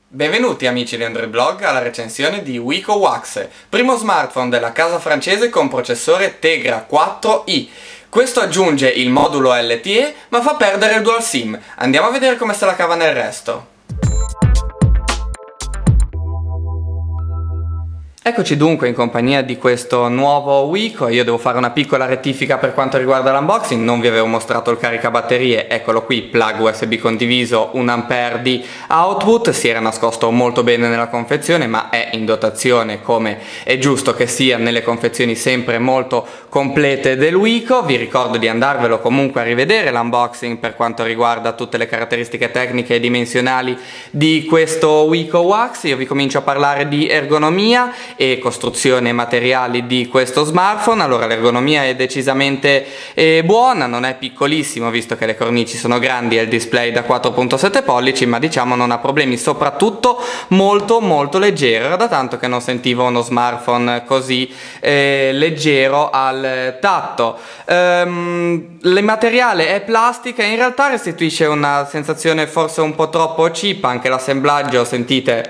Benvenuti amici di Android Blog alla recensione di Wiko Wax, primo smartphone della casa francese con processore Tegra 4i. Questo aggiunge il modulo LTE ma fa perdere il dual SIM. Andiamo a vedere come se la cava nel resto. Eccoci dunque in compagnia di questo nuovo Wiko. Io devo fare una piccola rettifica per quanto riguarda l'unboxing. Non vi avevo mostrato il caricabatterie, eccolo qui, plug USB condiviso, 1 ampere di output. Si era nascosto molto bene nella confezione, ma è in dotazione come è giusto che sia nelle confezioni sempre molto complete del Wiko. Vi ricordo di andarvelo comunque a rivedere l'unboxing per quanto riguarda tutte le caratteristiche tecniche e dimensionali di questo Wiko Wax. Io vi comincio a parlare di ergonomia e costruzione e materiali di questo smartphone. Allora, l'ergonomia è decisamente buona, non è piccolissimo visto che le cornici sono grandi e il display da 4.7 pollici, ma diciamo non ha problemi, soprattutto molto leggero. Era da tanto che non sentivo uno smartphone così leggero al tatto. Il materiale è plastica e in realtà restituisce una sensazione forse un po' troppo cheap. Anche l'assemblaggio, sentite,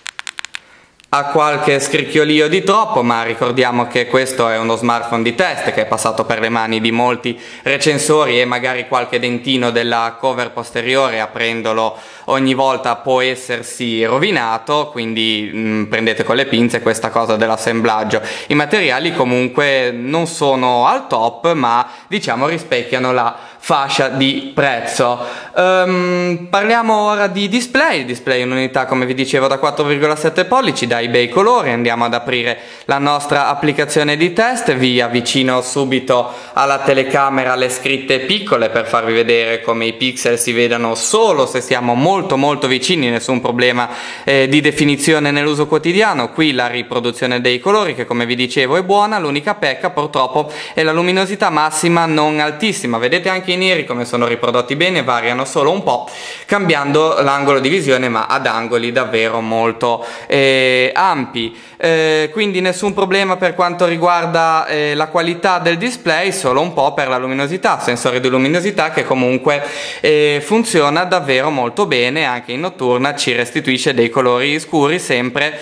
ha qualche scricchiolio di troppo, ma ricordiamo che questo è uno smartphone di test che è passato per le mani di molti recensori e magari qualche dentino della cover posteriore aprendolo ogni volta può essersi rovinato, quindi prendete con le pinze questa cosa dell'assemblaggio. I materiali comunque non sono al top, ma diciamo rispecchiano la fascia di prezzo. Parliamo ora di display. Il display è un'unità, come vi dicevo, da 4,7 pollici, dai bei colori. Andiamo ad aprire la nostra applicazione di test. Vi avvicino subito alla telecamera le scritte piccole per farvi vedere come i pixel si vedano solo se siamo molto vicini, nessun problema di definizione nell'uso quotidiano. Qui la riproduzione dei colori che, come vi dicevo, è buona. L'unica pecca purtroppo è la luminosità massima non altissima. Vedete anche i neri come sono riprodotti bene, variano solo un po' cambiando l'angolo di visione, ma ad angoli davvero molto ampi, quindi nessun problema per quanto riguarda la qualità del display, solo un po' per la luminosità, sensore di luminosità che comunque funziona davvero molto bene. Anche in notturna ci restituisce dei colori scuri sempre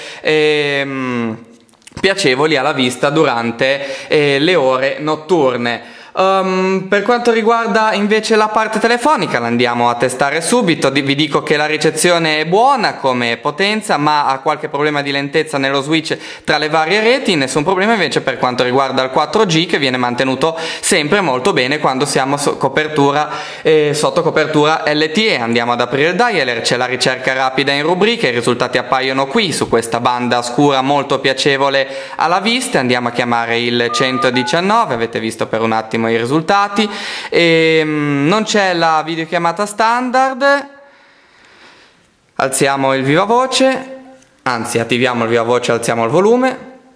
piacevoli alla vista durante le ore notturne. Per quanto riguarda invece la parte telefonica, la andiamo a testare subito. Vi dico che la ricezione è buona come potenza, ma ha qualche problema di lentezza nello switch tra le varie reti. Nessun problema invece per quanto riguarda il 4G, che viene mantenuto sempre molto bene quando siamo sotto copertura LTE. Andiamo ad aprire il dialer, c'è la ricerca rapida in rubriche, i risultati appaiono qui su questa banda scura molto piacevole alla vista. Andiamo a chiamare il 119, avete visto per un attimo i risultati. Non c'è la videochiamata standard. Alziamo il viva voce, anzi attiviamo il viva voce, alziamo il volume.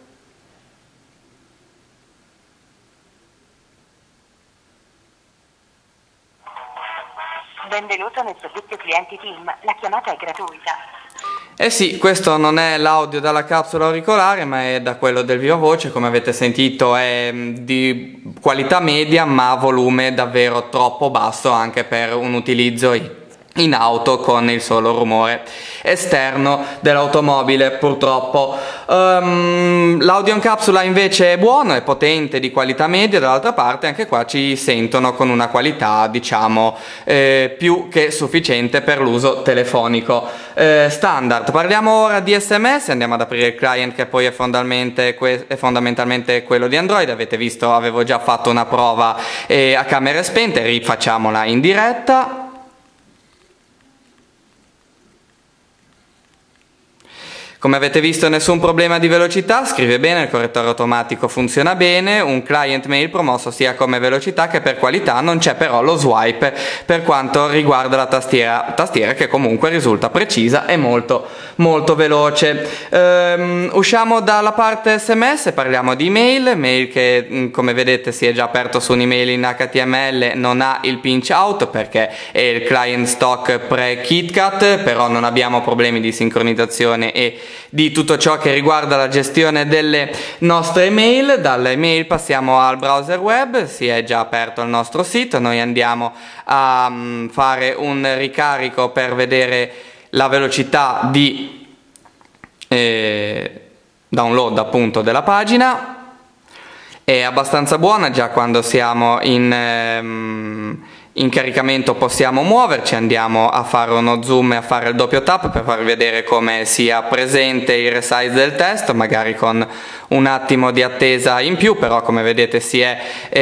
Benvenuto nel servizio clienti Team, la chiamata è gratuita. Eh sì, questo non è l'audio dalla capsula auricolare, ma è da quello del viva voce. Come avete sentito è di qualità media, ma volume davvero troppo basso anche per un utilizzo in auto con il solo rumore esterno dell'automobile, purtroppo. L'audio in capsula invece è buono, è potente, di qualità media. Dall'altra parte anche qua ci sentono con una qualità diciamo più che sufficiente per l'uso telefonico standard. Parliamo ora di SMS. Andiamo ad aprire il client, che poi è fondamentalmente quello di Android. Avete visto, avevo già fatto una prova a camere spente, rifacciamola in diretta. Come avete visto nessun problema di velocità, scrive bene, il correttore automatico funziona bene, un client mail promosso sia come velocità che per qualità. Non c'è però lo swipe per quanto riguarda la tastiera che comunque risulta precisa e molto veloce. Usciamo dalla parte SMS, parliamo di mail che come vedete si è già aperto su un'email in HTML, non ha il pinch out perché è il client stock pre-KitKat, però non abbiamo problemi di sincronizzazione e di tutto ciò che riguarda la gestione delle nostre email. Dalle email passiamo al browser web, si è già aperto il nostro sito, noi andiamo a fare un ricarico per vedere la velocità di download appunto della pagina è abbastanza buona. Già quando siamo in caricamento possiamo muoverci, andiamo a fare uno zoom e a fare il doppio tap per farvi vedere come sia presente il resize del testo, magari con un attimo di attesa in più, però come vedete si è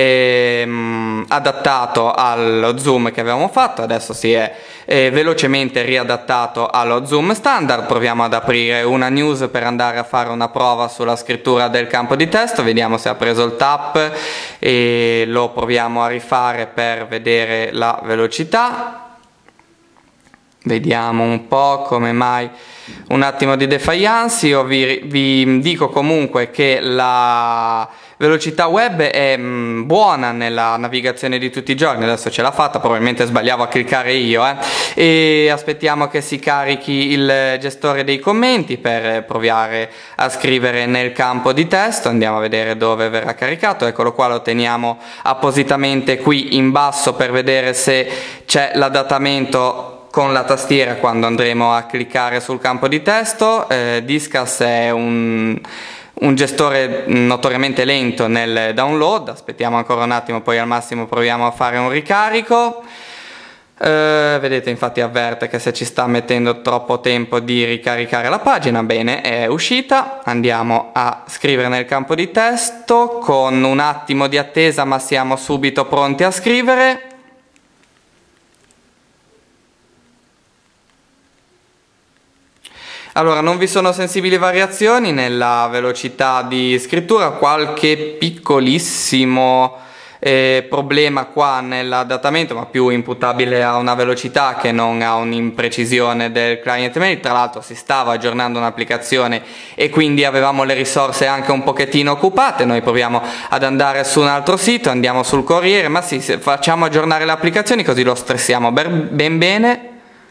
adattato allo zoom che avevamo fatto, adesso si è velocemente riadattato allo zoom standard. Proviamo ad aprire una news per andare a fare una prova sulla scrittura del campo di testo, vediamo se ha preso il tap e lo proviamo a rifare per vedere la velocità. Vediamo un po' come mai un attimo di defiance. Io vi dico comunque che la velocità web è buona nella navigazione di tutti i giorni, adesso ce l'ha fatta, probabilmente sbagliavo a cliccare io, e aspettiamo che si carichi il gestore dei commenti per provare a scrivere nel campo di testo. Andiamo a vedere dove verrà caricato, eccolo qua, lo teniamo appositamente qui in basso per vedere se c'è l'adattamento con la tastiera quando andremo a cliccare sul campo di testo. Disqus è un gestore notoriamente lento nel download, aspettiamo ancora un attimo, poi al massimo proviamo a fare un ricarico. Vedete, infatti avverte che se ci sta mettendo troppo tempo di ricaricare la pagina. Bene, è uscita. Andiamo a scrivere nel campo di testo con un attimo di attesa, ma siamo subito pronti a scrivere. Allora, non vi sono sensibili variazioni nella velocità di scrittura, qualche piccolissimo problema qua nell'adattamento, ma più imputabile a una velocità che non a un'imprecisione del client mail. Tra l'altro si stava aggiornando un'applicazione e quindi avevamo le risorse anche un pochettino occupate. Noi proviamo ad andare su un altro sito, andiamo sul Corriere, ma sì, facciamo aggiornare le applicazioni così lo stressiamo ben bene.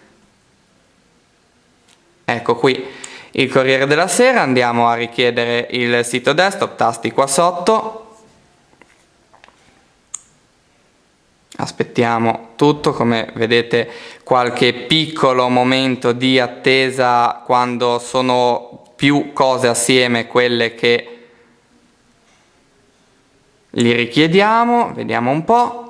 Ecco qui il Corriere della Sera, andiamo a richiedere il sito desktop, tasti qua sotto, aspettiamo tutto, come vedete qualche piccolo momento di attesa quando sono più cose assieme quelle che li richiediamo, vediamo un po'.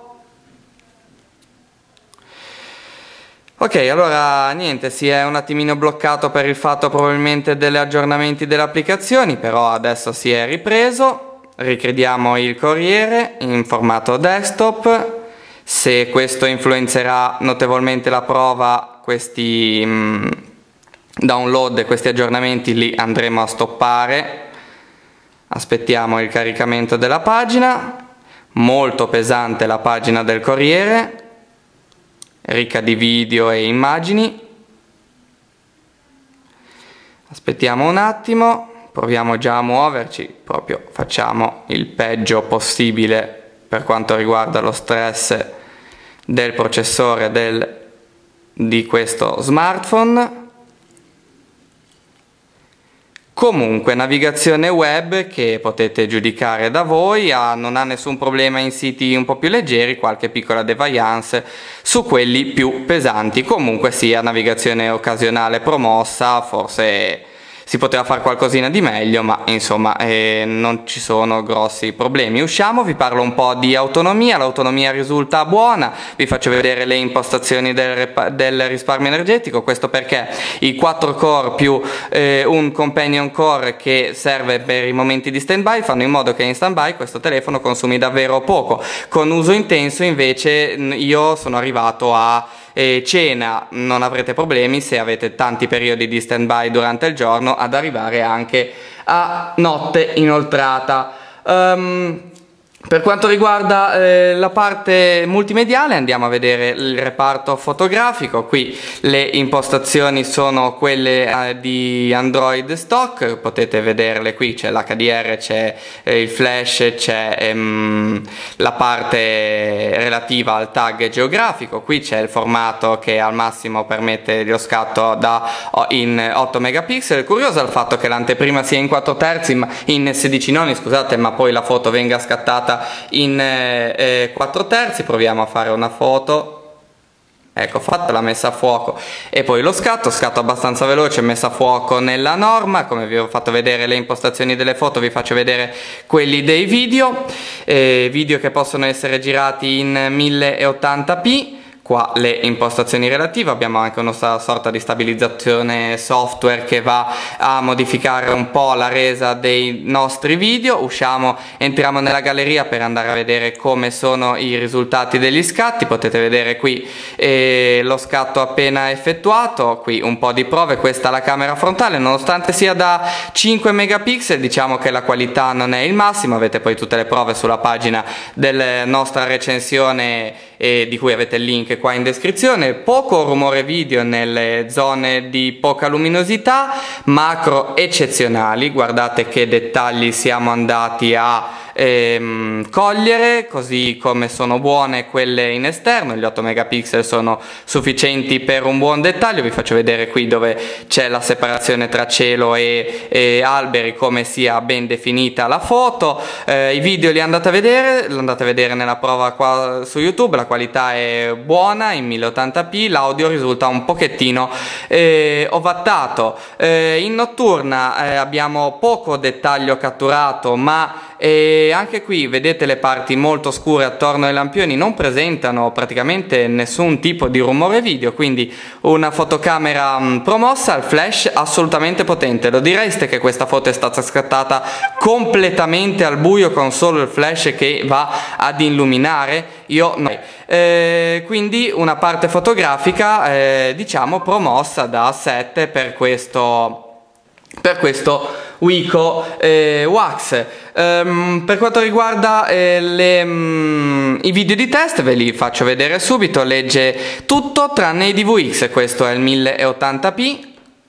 Ok, allora niente, si è un attimino bloccato per il fatto probabilmente degli aggiornamenti delle applicazioni, però adesso si è ripreso. Ricrediamo il Corriere in formato desktop. Se questo influenzerà notevolmente la prova, questi download e questi aggiornamenti li andremo a stoppare. Aspettiamo il caricamento della pagina. Molto pesante la pagina del Corriere, ricca di video e immagini. Aspettiamo un attimo, proviamo già a muoverci, proprio facciamo il peggio possibile per quanto riguarda lo stress del processore di questo smartphone. Comunque, navigazione web che potete giudicare da voi, non ha nessun problema in siti un po' più leggeri, qualche piccola deviance su quelli più pesanti. Comunque sia navigazione occasionale promossa, forse si poteva fare qualcosina di meglio, ma insomma non ci sono grossi problemi. Usciamo, vi parlo un po' di autonomia. L'autonomia risulta buona, vi faccio vedere le impostazioni del risparmio energetico, questo perché i 4 core più un companion core che serve per i momenti di stand-by fanno in modo che in stand-by questo telefono consumi davvero poco. Con uso intenso invece io sono arrivato a cena, non avrete problemi se avete tanti periodi di stand-by durante il giorno ad arrivare anche a notte inoltrata. Per quanto riguarda la parte multimediale, andiamo a vedere il reparto fotografico. Qui le impostazioni sono quelle di Android stock, potete vederle qui, c'è l'HDR, c'è il flash, c'è la parte relativa al tag geografico, qui c'è il formato che al massimo permette lo scatto in 8 megapixel. Curioso il fatto che l'anteprima sia in 4 terzi, ma in 16 noni, scusate, ma poi la foto venga scattata in 4 terzi. Proviamo a fare una foto. Ecco, fatta la messa a fuoco e poi lo scatto abbastanza veloce, messa a fuoco nella norma. Come vi ho fatto vedere le impostazioni delle foto, vi faccio vedere quelli dei video, video che possono essere girati in 1080p. Qua le impostazioni relative, abbiamo anche una sorta di stabilizzazione software che va a modificare un po' la resa dei nostri video. Entriamo nella galleria per andare a vedere come sono i risultati degli scatti. Potete vedere qui lo scatto appena effettuato, qui un po' di prove. Questa è la camera frontale, nonostante sia da 5 megapixel, diciamo che la qualità non è il massimo. Avete poi tutte le prove sulla pagina della nostra recensione, di cui avete il link qua in descrizione. Poco rumore video nelle zone di poca luminosità, macro eccezionali, guardate che dettagli siamo andati a cogliere, così come sono buone quelle in esterno. Gli 8 megapixel sono sufficienti per un buon dettaglio. Vi faccio vedere qui dove c'è la separazione tra cielo e alberi, come sia ben definita la foto. I video li andate a vedere nella prova qua su YouTube. La qualità è buona in 1080p, l'audio risulta un pochettino ovattato. In notturna abbiamo poco dettaglio catturato, ma anche qui vedete le parti molto scure attorno ai lampioni non presentano praticamente nessun tipo di rumore video, quindi una fotocamera promossa al flash assolutamente potente. Lo direste che questa foto è stata scattata completamente al buio con solo il flash che va ad illuminare? Io no. Quindi una parte fotografica diciamo promossa da 7 per questo Wiko Wax. Per quanto riguarda i video di test, ve li faccio vedere subito. Legge tutto tranne i DVX. Questo è il 1080p.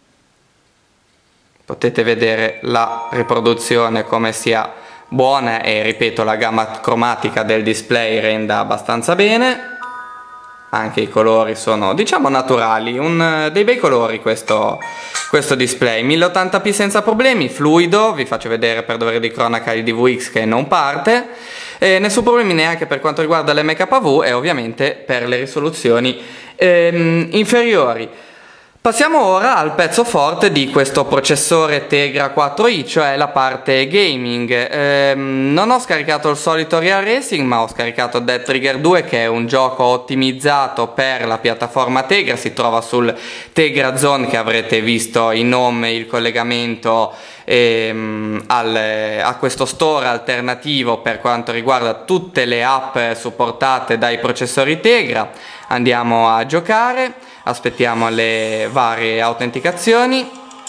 Potete vedere la riproduzione come sia buona e, ripeto, la gamma cromatica del display renda abbastanza bene. Anche i colori sono, diciamo, naturali, dei bei colori questo display. 1080p senza problemi, fluido. Vi faccio vedere per dovere di cronaca il DVX che non parte. Nessun problemi neanche per quanto riguarda l'MKV e ovviamente per le risoluzioni inferiori. Passiamo ora al pezzo forte di questo processore Tegra 4i, cioè la parte gaming. Non ho scaricato il solito Real Racing, ma ho scaricato Dead Trigger 2, che è un gioco ottimizzato per la piattaforma Tegra. Si trova sul Tegra Zone, che avrete visto in nome, il collegamento a questo store alternativo per quanto riguarda tutte le app supportate dai processori Tegra. Andiamo a giocare, aspettiamo le varie autenticazioni,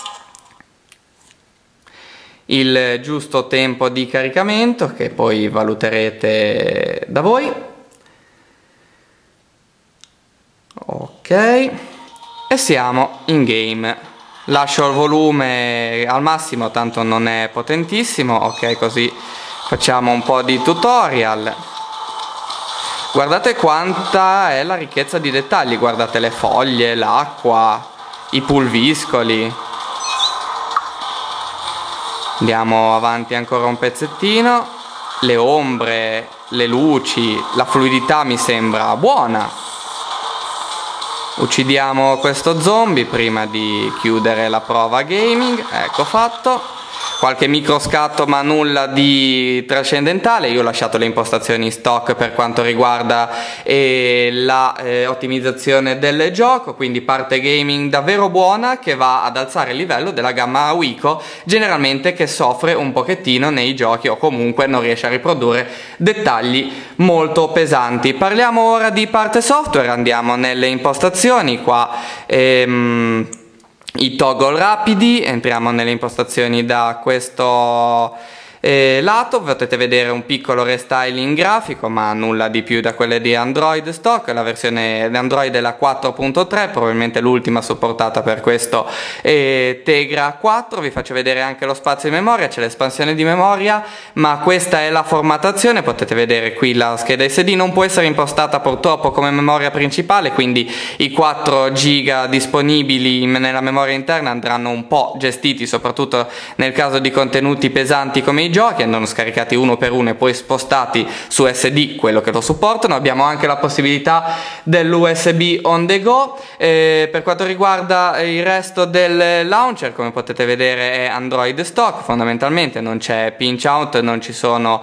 il giusto tempo di caricamento che poi valuterete da voi. Ok, e siamo in game. Lascio il volume al massimo, tanto non è potentissimo. Ok, così facciamo un po' di tutorial. Guardate quanta è la ricchezza di dettagli, guardate le foglie, l'acqua, i pulviscoli. Andiamo avanti ancora un pezzettino, le ombre, le luci, la fluidità mi sembra buona. Uccidiamo questo zombie prima di chiudere la prova gaming, ecco fatto. Qualche microscatto ma nulla di trascendentale. Io ho lasciato le impostazioni in stock per quanto riguarda la ottimizzazione del gioco, quindi parte gaming davvero buona che va ad alzare il livello della gamma Wiko, generalmente che soffre un pochettino nei giochi o comunque non riesce a riprodurre dettagli molto pesanti. Parliamo ora di parte software, andiamo nelle impostazioni qua. I toggle rapidi, entriamo nelle impostazioni da questo lato. Potete vedere un piccolo restyling grafico, ma nulla di più da quelle di Android stock. La versione di Android è la 4.3, probabilmente l'ultima supportata per questo Tegra 4. Vi faccio vedere anche lo spazio di memoria, c'è l'espansione di memoria, ma questa è la formattazione. Potete vedere qui la scheda SD, non può essere impostata purtroppo come memoria principale, quindi i 4 giga disponibili nella memoria interna andranno un po' gestiti, soprattutto nel caso di contenuti pesanti come i giochi, andano scaricati uno per uno e poi spostati su SD, quello che lo supportano. Abbiamo anche la possibilità dell'USB on the go. Per quanto riguarda il resto del launcher, come potete vedere è Android stock, fondamentalmente non c'è pinch out, non ci sono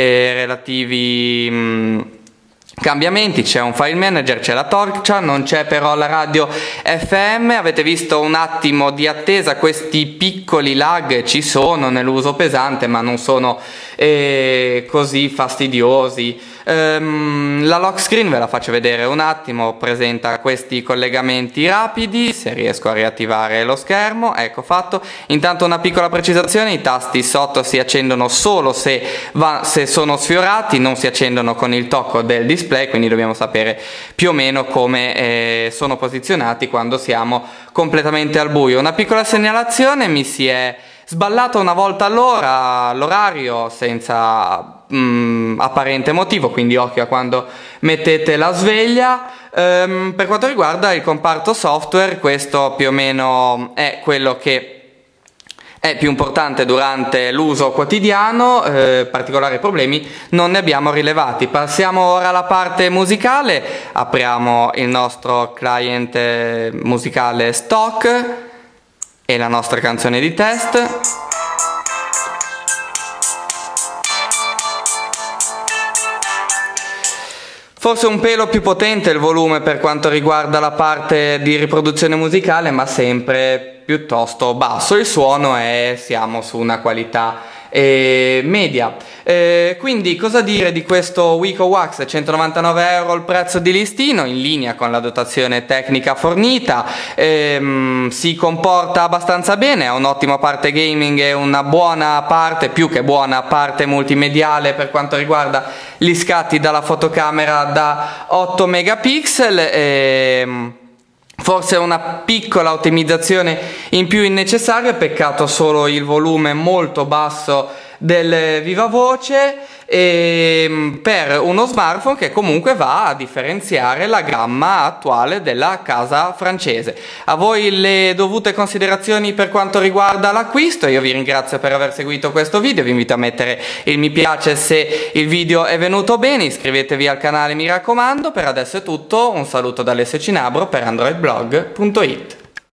relativi cambiamenti, c'è un file manager, c'è la torcia, non c'è però la radio FM. Avete visto un attimo di attesa, questi piccoli lag ci sono nell'uso pesante ma non sono così fastidiosi. La lock screen ve la faccio vedere un attimo, presenta questi collegamenti rapidi. Se riesco a riattivare lo schermo, ecco fatto. Intanto una piccola precisazione: i tasti sotto si accendono solo se sono sfiorati, non si accendono con il tocco del display, quindi dobbiamo sapere più o meno come sono posizionati quando siamo completamente al buio. Una piccola segnalazione: mi si è sballato una volta all'ora l'orario senza apparente motivo, quindi occhio a quando mettete la sveglia. Per quanto riguarda il comparto software, questo più o meno è quello che è più importante durante l'uso quotidiano. Particolari problemi non ne abbiamo rilevati. Passiamo ora alla parte musicale, apriamo il nostro client musicale stock e la nostra canzone di test. Forse un pelo più potente il volume per quanto riguarda la parte di riproduzione musicale, ma sempre piuttosto basso il suono e siamo su una qualità media. Quindi cosa dire di questo Wiko Wax? 199 euro il prezzo di listino, in linea con la dotazione tecnica fornita. Si comporta abbastanza bene, ha un'ottima parte gaming e una buona parte, più che buona parte multimediale per quanto riguarda gli scatti dalla fotocamera da 8 megapixel. Forse una piccola ottimizzazione in più innecessaria, peccato solo il volume molto basso del viva voce per uno smartphone che comunque va a differenziare la gamma attuale della casa francese. A voi le dovute considerazioni per quanto riguarda l'acquisto. Io vi ringrazio per aver seguito questo video, vi invito a mettere il mi piace se il video è venuto bene, iscrivetevi al canale mi raccomando. Per adesso è tutto, un saluto da Alessio Cinabro per androidblog.it.